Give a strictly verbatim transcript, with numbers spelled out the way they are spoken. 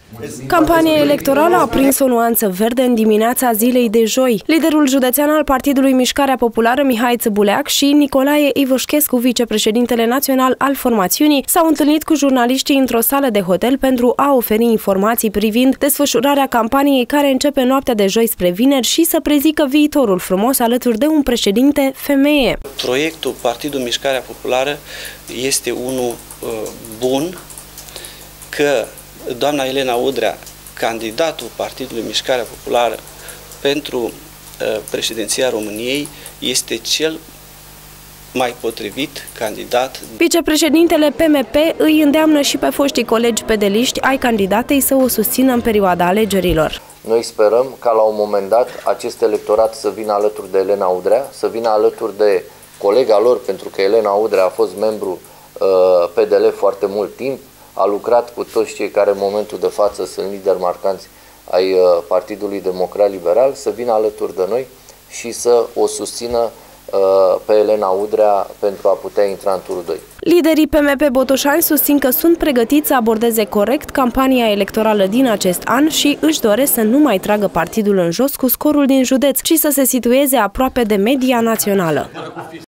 Campania electorală a prins o nuanță verde în dimineața zilei de joi. Liderul județean al Partidului Mișcarea Populară, Mihai Țăbuleac, și Nicolae Ivoșchescu, vicepreședintele național al formațiunii, s-au întâlnit cu jurnaliștii într-o sală de hotel pentru a oferi informații privind desfășurarea campaniei care începe noaptea de joi spre vineri și să prezică viitorul frumos alături de un președinte femeie. Proiectul Partidul Mișcarea Populară este unul uh, bun, că doamna Elena Udrea, candidatul Partidului Mișcarea Populară pentru uh, președinția României, este cel mai potrivit candidat. Vicepreședintele P M P îi îndeamnă și pe foștii colegi pedeliști ai candidatei să o susțină în perioada alegerilor. Noi sperăm ca la un moment dat acest electorat să vină alături de Elena Udrea, să vină alături de colega lor, pentru că Elena Udrea a fost membru uh, P D L foarte mult timp, a lucrat cu toți cei care în momentul de față sunt lideri marcanți ai uh, Partidului Democrat Liberal, să vină alături de noi și să o susțină uh, pe Elena Udrea pentru a putea intra în turul doi. Liderii P M P botoșani susțin că sunt pregătiți să abordeze corect campania electorală din acest an și își doresc să nu mai tragă partidul în jos cu scorul din județ, ci să se situeze aproape de media națională.